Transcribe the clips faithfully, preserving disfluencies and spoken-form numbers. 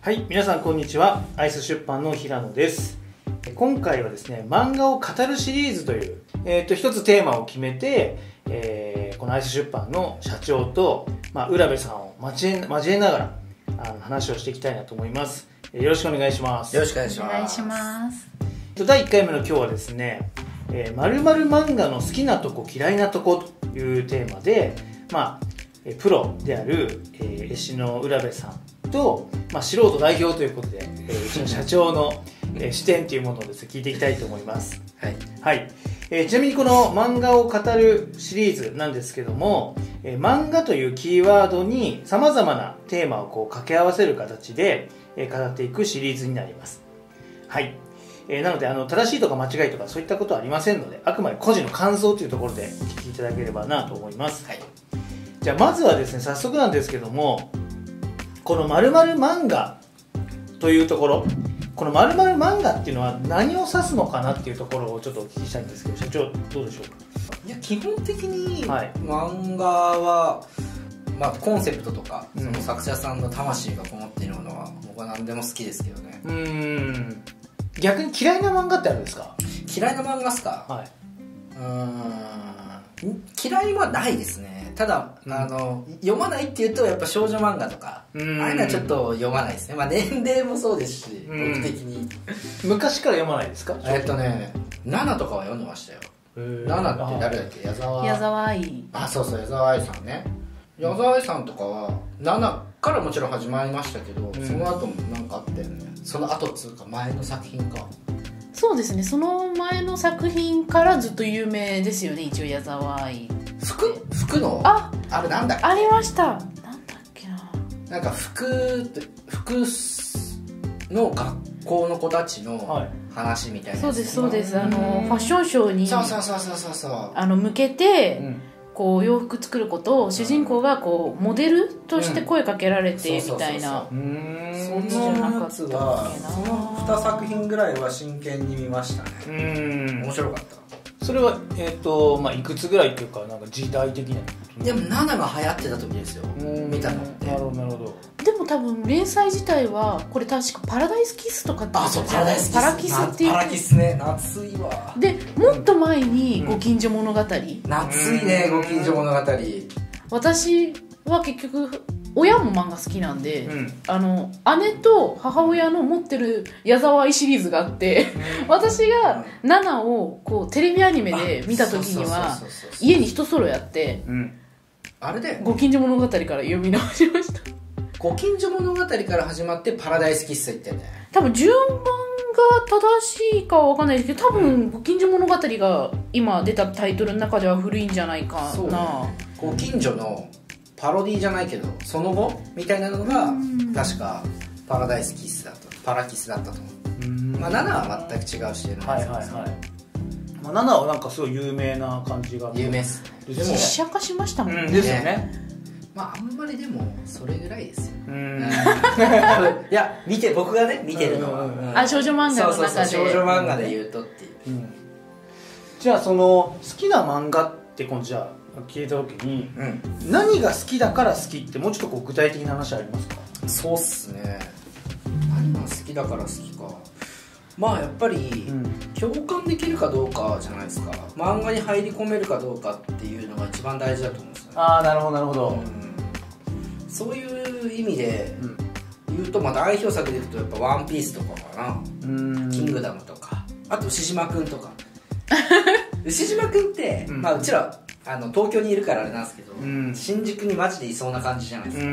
はい、皆さんこんにちは。アイス出版の平野です。今回はですね、漫画を語るシリーズという、えー、と一つテーマを決めて、えー、このアイス出版の社長と、まあ、浦部さんを交え、交えながらあの話をしていきたいなと思います。よろしくお願いします。 よろしくお願いします。 お願いします。 だいいっかいめの今日はですね、えー、〇〇漫画の好きなとこ嫌いなとこというテーマで、まあ、プロである、えー、絵師の浦部さんと、まあ、素人代表ということで、えー、うちの社長の、えー、視点というものをですね、聞いていきたいと思います。 はい。 はい。えー、ちなみにこの漫画を語るシリーズなんですけども、えー、漫画というキーワードに様々なテーマをこう掛け合わせる形で、えー、語っていくシリーズになります。はい。えー、なのであの正しいとか間違いとかそういったことはありませんので、あくまで個人の感想というところでお聞きいただければなと思います。 はい。 じゃあまずはですね、早速なんですけども、この〇〇漫画というところ、この〇〇漫画っていうのは何を指すのかなっていうところをちょっとお聞きしたいんですけど、社長どうでしょうか。 いや、基本的にはい漫画は、まあ、コンセプトとか、 うんその作者さんの魂がこもっているものは僕は何でも好きですけどね。 うーん、逆に嫌いな漫画ってあるんですか。 嫌いな漫画っすか。 はい。 うーん、嫌いはないですね。ただ、 うんあの読まないっていうとやっぱ少女漫画とか、ああうんいうのはちょっと読まないですね。まあ年齢もそうですし、 うん僕的に。 昔から読まないですか。 えっとね、ナナとかは読んでましたよ。ナナって誰だっけ。矢沢矢沢愛。 あ、そうそう、矢沢愛さんね。矢沢愛さんとかはナナからもちろん始まりましたけど、 うん、 その後もなんかあったよね。その後っつうか前の作品か。 そうですね、その前の作品からずっと有名ですよね、一応矢沢愛。 服服のああれなんだっけ。 ありました。なんだっけな。 なんか服って服の学校の子たちの話みたいなやつ、 そうですそうです。あのファッションショーにそうそうそうそうそうそうあの向けて、 うん、 こう洋服作ることを主人公がこうモデルとして声かけられてみたいな。 そのやつはそのにさく品ぐらいは真剣に見ましたね。 うーん、 面白かった。 それは、えーとまあ、いくつぐらいっていうか、なんか時代的な。 でもナナが流行ってた時ですよ、見たのって。 なるほどなるほど。 でも多分連載自体はこれ確かパラダイスキスとかってあ、そう、パラダイスキス、 パラキスっていうパラキスね、夏いわ。 でもっと前にご近所物語、 夏いね、ご近所物語。 私は結局親も漫画好きなんで、 うん、 あの姉と母親の持ってる矢沢愛シリーズがあって、うん、私がナナをこうテレビアニメで見た時には家に一揃えあって、 うん、あれでご近所物語から読み直しました。 ご近所物語から始まってパラダイスキッス行ってんだよ。 多分順番が正しいかは分かんないですけど、多分ご近所物語が今出たタイトルの中では古いんじゃないかな。 そうね、ご近所のパロディじゃないけどその後みたいなのが確かパラダイスキスだったパラキスだったと思う。うん、まあナナは全く違う視点なんですけど、はいはいはい、 まあ、ナナはなんかすごい有名な感じが有名っすね。 実写化しましたもんね、 うん、ですよね。 まああんまりでもそれぐらいですよ。うんいや見て僕がね見てるのは、うんうんうん、 あ、少女漫画の中で。 そうそうそう、少女漫画で言うとっていう、うんうん、 じゃあその好きな漫画って今度じゃあ聞いた時に、うん、何が好きだから好きってもうちょっとこう具体的な話ありますか。 そうっすね、何が好きだから好きか。まあやっぱり、うん、共感できるかどうかじゃないですか。漫画に入り込めるかどうかっていうのが一番大事だと思うんですよね。 ああ、なるほどなるほど、うん、 そういう意味で言うと、まあ代表作でいくとやっぱワンピースとかかな。うん、キングダムとか、あと牛島くんとか牛島くんって、うん、まあうちらあの東京にいるからあれなんですけど、うん、新宿にマジでいそうな感じじゃないですか。うん、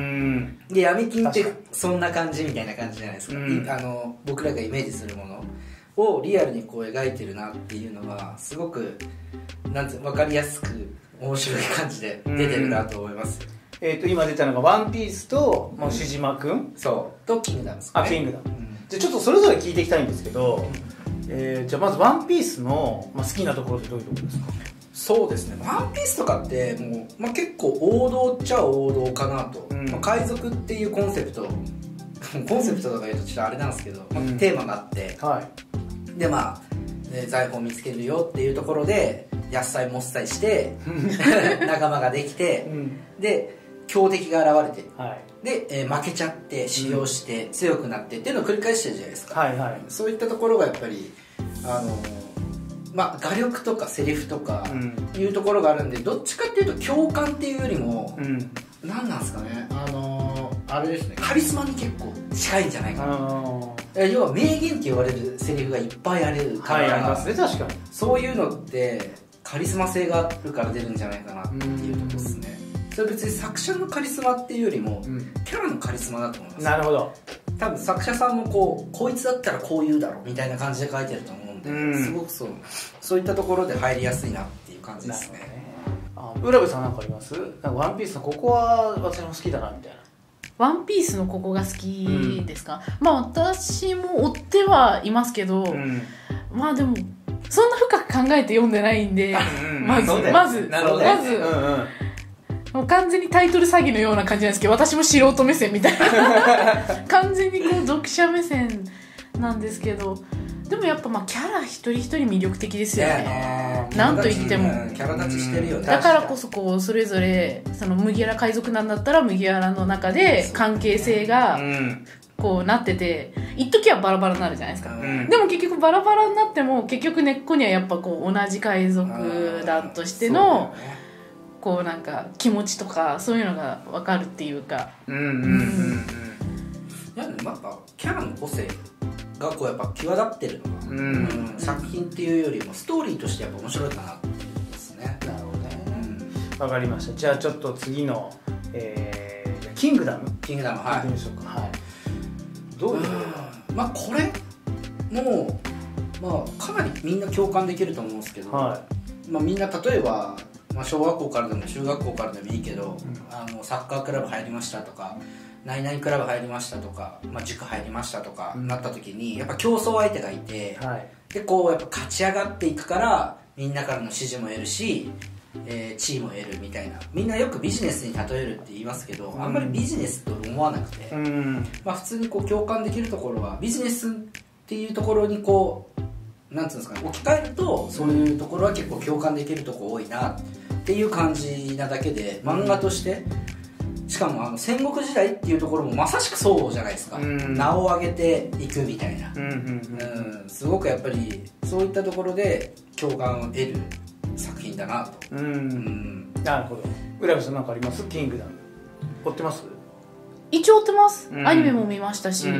で闇金ってそんな感じみたいな感じじゃないですか、うん、あの僕らがイメージするものをリアルにこう描いてるなっていうのはすごくなんて分かりやすく面白い感じで出てるなと思います、 うん、えー、と今出たのがワンピースと、まあ、牛島くん、 そうとキングダムですかね。 あ、キングダム、うん、じゃあちょっとそれぞれ聞いていきたいんですけど、うん、えー、じゃあまずワンピースの、まあ、好きなところってどういうところですか。 そうですね、ワンピースとかってもう、まあ、結構王道っちゃ王道かなと、うん、まあ、海賊っていうコンセプトコンセプトとか言うとちょっとあれなんですけど、まあ、テーマがあって、はい、でまあ、ね、財宝を見つけるよっていうところでやっさいもっさいして仲間ができて、うん、で強敵が現れて、 はい、 で、えー、負けちゃって修行して強くなってっていうのを繰り返してるじゃないですか、 はいはい、 そういったところがやっぱりあのまあ画力とかセリフとかいうところがあるんで、どっちかっていうと共感っていうよりも、うん、何なんですかね、あのー、あれですね、カリスマに結構近いんじゃないかな。要は名言って言われるセリフがいっぱいあるから、はい、ありますね、確かに。そういうのってカリスマ性があるから出るんじゃないかなっていうところですね。それ別に作者のカリスマっていうよりも、うん、キャラのカリスマだと思います。 なるほど。 多分作者さんもこうこいつだったらこう言うだろうみたいな感じで書いてると思うんで、うん、すごくそうそういったところで入りやすいなっていう感じですね。 あ、浦部さんなんかあります？なんかワンピースのここは私も好きだなみたいな。 ワンピースのここが好きですか？うん、まあ私も追ってはいますけど、うん、まあでもそんな深く考えて読んでないんで、うん、まずまずまず、うんうん、もう完全にタイトル詐欺のような感じなんですけど、私も素人目線みたいな完全にこう読者目線なんですけど、でもやっぱまあキャラ一人一人魅力的ですよね。なんといってもキャラ立ちしてるよね。 だからこそこうそれぞれその麦わら海賊団だったら麦わらの中で関係性がこうなってて、一時はバラバラになるじゃないですか、うん、でも結局バラバラになっても結局根っこにはやっぱこう同じ海賊団としてのこうなんか気持ちとかそういうのが分かるっていうか、うんうんうんうん、 いやなんかキャラの個性がこうやっぱ際立ってるのが、うんうん、作品っていうよりもストーリーとしてやっぱ面白いかなって思いますね。 なるほどね、うん、分かりました。じゃあちょっと次の、えー、キングダムキングダムはい行ってみましょうか。はい、どういうの、 うん、まあこれもう、まあ、かなりみんな共感できると思うんですけど、はい、まあ、みんな例えば、まあ、小学校からでも中学校からでもいいけど、うん、あのサッカークラブ入りましたとか何々クラブ入りましたとか、まあ、塾入りましたとかなった時にやっぱ競争相手がいて、はい、でこうやっぱ勝ち上がっていくからみんなからの支持も得るし、えー、地位も得るみたいな、みんなよくビジネスに例えるって言いますけど、うん、あんまりビジネスと思わなくて、うん、まあ、普通にこう共感できるところはビジネスっていうところにこうなんつうんですかね、置き換えるとそういうところは結構共感できるところ多いなっていう感じなだけで、漫画としてしかもあの戦国時代っていうところもまさしくそうじゃないですか、うん、名を上げていくみたいな、うんうんうんうん、すごくやっぱりそういったところで共感を得る作品だなと、うんうん、 なるほど。浦部さん何かあります？キングダム追ってます？ 一応追ってます、うん、アニメも見ましたし、うんうん、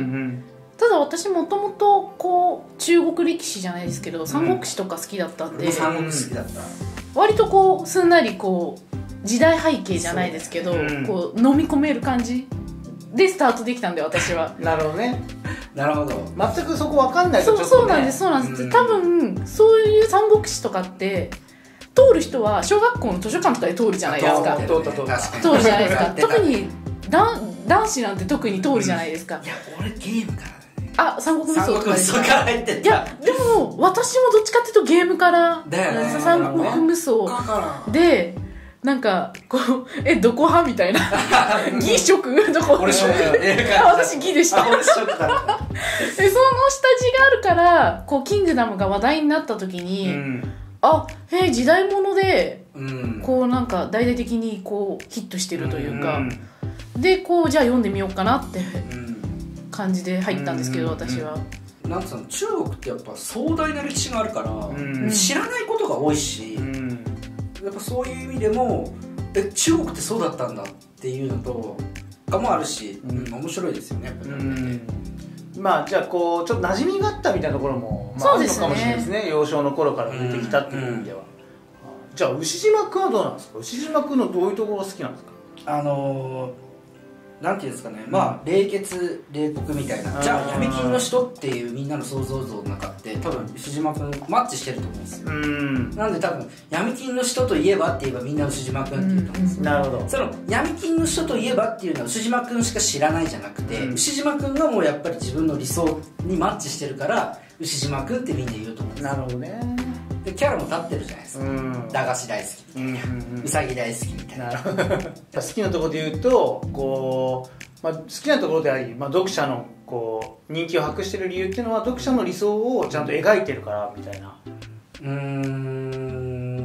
ただ私もともとこう中国歴史じゃないですけど三国志とか好きだったんで、うん、 三国志好きだった。 割とこうすんなりこう時代背景じゃないですけど、うん、こう飲み込める感じでスタートできたんで私はなるほどね。 なるほど。 全くそこ分かんないとちょっと、ね、 そうそうなんですそうなんです、うん、多分そういう三国志とかって通る人は小学校の図書館とかで通るじゃないですか。 通った通った通るじゃないですか特に男子なんて特に通るじゃないですか、うん、 いや俺ゲームからあ、三国無双とかですか。 から入ってた。 いや、でも私もどっちかっていうとゲームから三国無双でなんかこうえどこ派みたいな義職どこ俺職私義でした俺職だでその下地があるからこうキングダムが話題になった時に、うん、あへえ時代物で、うん、こうなんか大々的にこうヒットしてるというか、うん、でこうじゃあ読んでみようかなって、うん感じで入ったんですけど、私はなんか中国ってやっぱ壮大な歴史があるから、うん、知らないことが多いし、うん、やっぱそういう意味でもえ中国ってそうだったんだっていうのとかもあるし、うん、面白いですよねやっぱり、うん、 まあじゃあこうちょっと馴染みがあったみたいなところも、まあ、あるのかもしれないですね。幼少の頃から出てきたっていう意味では、うんうん、じゃあ牛島くんはどうなんですか？牛島くんのどういうところが好きなんですか？ あのーなんていうんですかね、まあ冷血冷酷みたいな、じゃあ闇金の人っていうみんなの想像像の中って多分牛島君マッチしてると思うんですよ。うんなんで多分闇金の人といえばって言えばみんな牛島君って言うと思うんですよ。 なるほど。 その闇金の人といえばっていうのは牛島君しか知らないじゃなくて、うん、牛島君がもうやっぱり自分の理想にマッチしてるから牛島君ってみんな言うと思うんですよ。 なるほどね。 でキャラも立ってるじゃないですか、うん、駄菓子大好きみたいな、うんうんうん、うさぎ大好きみたいな。なるほど好きなところで言うとこう、まあ、好きなところであり、まあ、読者のこう人気を博している理由っていうのは読者の理想をちゃんと描いてるからみたいな。 うーん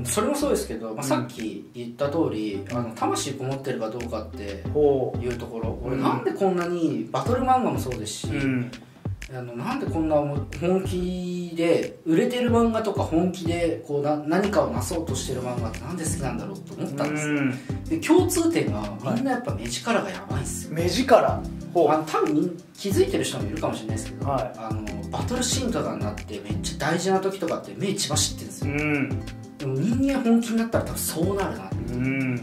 それもそうですけど、まあ、さっき言った通り、うん、あの魂こもってるかどうかっていうところ、俺なんでこんなにバトル漫画もそうですし、うん、あのなんでこんな本気で売れてる漫画とか本気でこうな何かをなそうとしてる漫画ってなんで好きなんだろうと思ったんですよ、うん、で共通点がみんなやっぱ目力がやばいんですよ。 目力あの多分気づいてる人もいるかもしれないですけど、はい、あのバトルシーンとかになってめっちゃ大事な時とかって目血走ってるんですよ、うん、でも人間本気になったら多分そうなるなって、うん、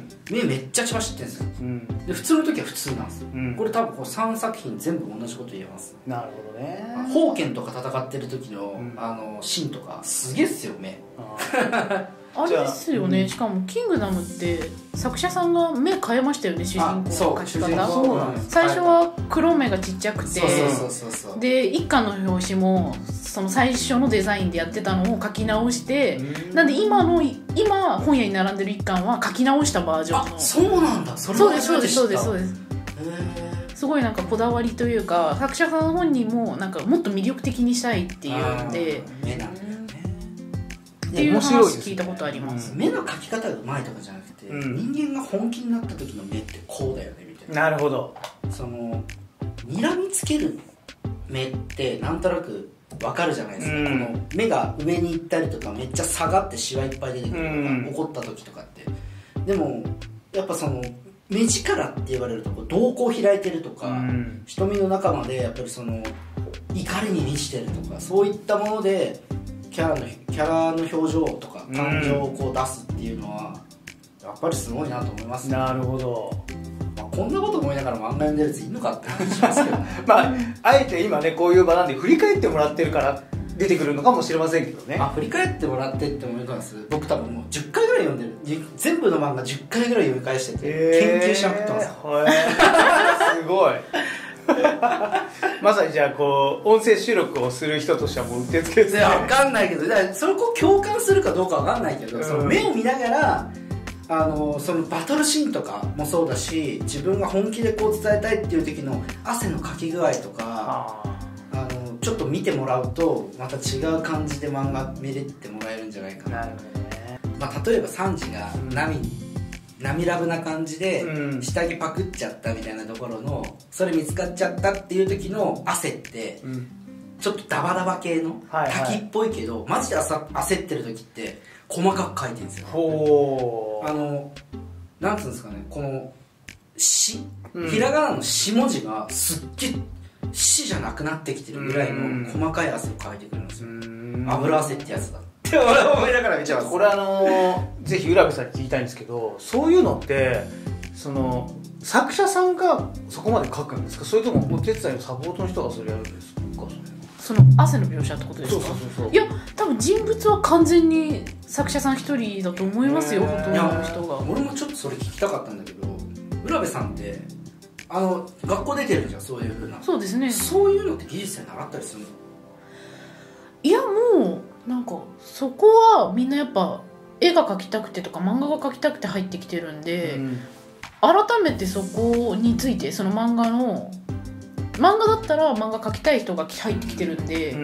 目めっちゃ血走ってるんですよ、うん、で普通の時は普通なんですよ、うん、これ多分こうさんさく品全部同じこと言えます。 なるほどね。 宝剣とか戦ってる時の、うん、あのシーンとかすげえっすよ目。 あれですよね、うん、しかもキングダムって作者さんが目変えましたよね、主人公の描き方。そうなんです。最初は黒目がちっちゃくて、で一巻の表紙もその最初のデザインでやってたのを書き直して、んなんで今の今本屋に並んでる一巻は書き直したバージョンの。 あ、そうなんだ。それそうですそうですそうですそうです。すごいなんかこだわりというか、作者さん本人もなんかもっと魅力的にしたいっていうんで、 目なんだよねっていう話聞いたことあります、 うん、目の描き方がうまいとかじゃなくて、うん、人間が本気になった時の目ってこうだよねみたいな。 なるほど。 その睨みつける目ってなんとなく分かるじゃないですか、うん、この目が上に行ったりとかめっちゃ下がってシワいっぱい出てくるとか、うん、怒った時とかって。でもやっぱその目力って言われるとこう瞳孔開いてるとか、うん、瞳の中までやっぱりその怒りに満ちてるとか、そういったものでキャラの、キャラの表情とか感情をこう出すっていうのはやっぱりすごいなと思います、 ね、なるほど、 まあ、こんなこと思いながら漫画読んでるやついるのかって感じしますけど、ね、 まああえて今ねこういう場なんで振り返ってもらってるから出てくるのかもしれませんけどね。 あ、振り返ってもらってって思います。僕多分もうじゅっかいぐらい読んでる、全部の漫画じゅっかいぐらい読み返してて、えー、研究しまくってます、 えー、すごいまさにじゃあこう音声収録をする人としてはもううってつけですね。 分かんないけど、だからそれを共感するかどうか分かんないけど、うん、その目を見ながらあのそのバトルシーンとかもそうだし、自分が本気でこう伝えたいっていう時の汗のかき具合とか、あのちょっと見てもらうとまた違う感じで漫画見れてもらえるんじゃないかな。 なるほどね。 まあ、例えばサンジが波に、うん波ラブな感じで下着パクっちゃったみたいなところの、それ見つかっちゃったっていう時の汗ってちょっとダバダバ系の滝っぽいけど、マジで焦ってる時って細かく描いてるんですよ。あのなんつうんですかね、このしひらがなのし文字がすっげえしじゃなくなってきてるぐらいの細かい汗を描いてくるんですよ。油汗ってやつだって思いながら見ちゃう。 これあのー、ぜひ浦部さんに聞きたいんですけど、そういうのってその作者さんがそこまで書くんですか、それともお手伝いのサポートの人がそれやるんですか。 その汗の描写ってことですか。そうそうそうそう。いや多分人物は完全に作者さん一人だと思いますよ、ほとんどの人が。 俺もちょっとそれ聞きたかったんだけど、浦部さんってあの学校出てるじゃん、そういうふうな。 そうですね。 そういうのって技術で習ったりするの。 いやもうなんかそこはみんなやっぱ絵が描きたくてとか漫画が描きたくて入ってきてるんで、うん、改めてそこについてその漫画の漫画だったら漫画描きたい人が入ってきてるんで、うん、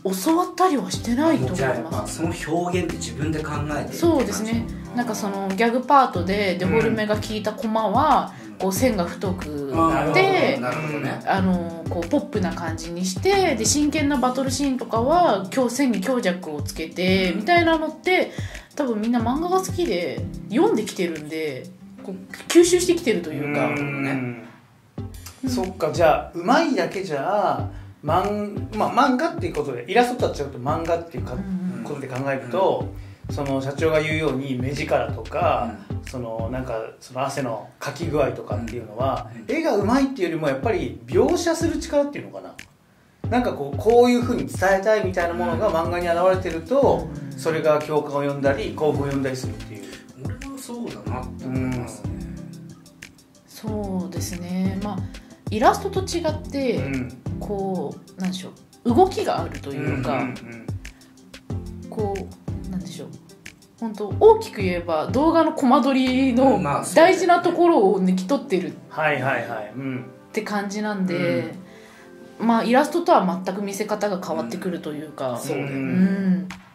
教わったりはしてないと思います。じゃあやっぱその表現って自分で考えてる。 そうですね。なんかそのギャグパートでデフォルメが効いたコマは、うんこう線が太くなってあのこうポップな感じにして、で真剣なバトルシーンとかは今日線に強弱をつけてみたいなのって多分みんな漫画が好きで読んできてるんでこう吸収してきてるというか。うんね、 うん、そっか。じゃあうまいだけじゃ漫、まあ、漫画っていうことでイラストとは違うと漫画っていうか、うん、ことで考えると、うん、その社長が言うように目力とか、うんそのなんかその汗のかき具合とかっていうのは、うん、絵がうまいっていうよりもやっぱり描写する力っていうのかな、なんかこうこういう風に伝えたいみたいなものが漫画に現れてると、うん、それが共感を呼んだり興奮を呼んだりするっていう。 俺はそうだなって思いますね、 うん、そうですね。まあイラストと違って、うん、こうなんでしょう動きがあるというか、うんうんうん、こうなんでしょう本当大きく言えば動画のコマ撮りの大事なところを抜き取ってるって感じなんで、まあイラストとは全く見せ方が変わってくるというか、 そうね、うん、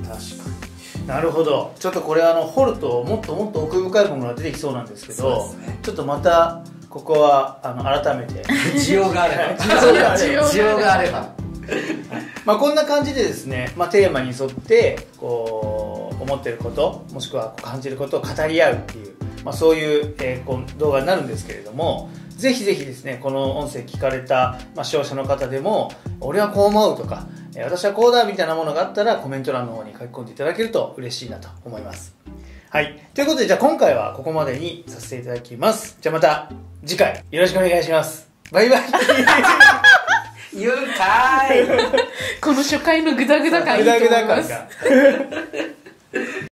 確かに。なるほど。ちょっとこれあの掘るともっともっと奥深いものが出てきそうなんですけど、そうですね、ちょっとまたここはあの改めて需要があれば需要があればまあこんな感じでですね、まあ、テーマに沿ってこう思ってることもしくは感じることを語り合うっていう、まあ、そういう、えー、こう動画になるんですけれども、ぜひぜひですねこの音声聞かれた、まあ、視聴者の方でも俺はこう思うとか、えー、私はこうだみたいなものがあったらコメント欄の方に書き込んでいただけると嬉しいなと思います。はい。ということで、じゃあ今回はここまでにさせていただきます。じゃあまた次回よろしくお願いします。バイバイ。 言うんかーい。 この初回のグダグダ感いいと思います。 グダグダ感が。